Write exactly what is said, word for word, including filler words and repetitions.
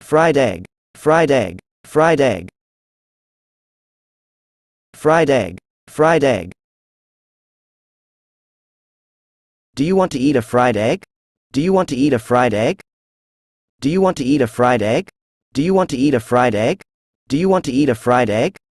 fried egg, fried egg, fried egg. Fried egg, fried egg. Do you want to eat a fried egg? Do you want to eat a fried egg? Do you want to eat a fried egg? Do you want to eat a fried egg? Do you want to eat a fried egg?